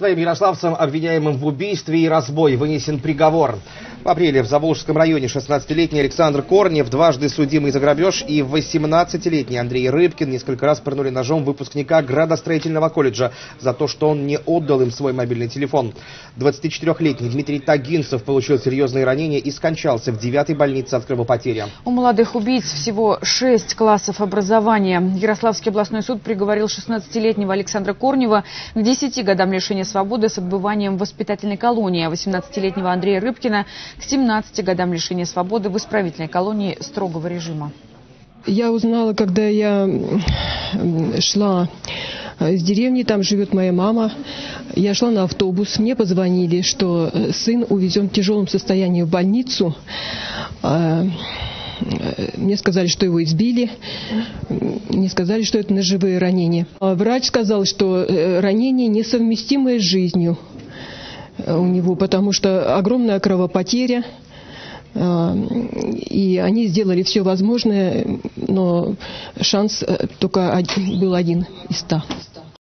Двоим ярославцам, обвиняемым в убийстве и разбое, вынесен приговор. В апреле в Заволжском районе 16-летний Александр Корнев, дважды судимый за грабеж, и 18-летний Андрей Рыбкин несколько раз пырнули ножом выпускника градостроительного колледжа за то, что он не отдал им свой мобильный телефон. 24-летний Дмитрий Тагинцев получил серьезные ранения и скончался в 9-й больнице от кровопотери. У молодых убийц всего 6 классов образования. Ярославский областной суд приговорил 16-летнего Александра Корнева к 10 годам лишения свободы с отбыванием в воспитательной колонии, а 18-летнего Андрея Рыбкина к 17 годам лишения свободы в исправительной колонии строгого режима. Я узнала, когда я шла из деревни, там живет моя мама. Я шла на автобус, мне позвонили, что сын увезен в тяжелом состоянии в больницу. Мне сказали, что его избили, мне сказали, что это ножевые ранения. Врач сказал, что ранение несовместимое с жизнью у него, потому что огромная кровопотеря, и они сделали все возможное, но шанс только был 1 из 100.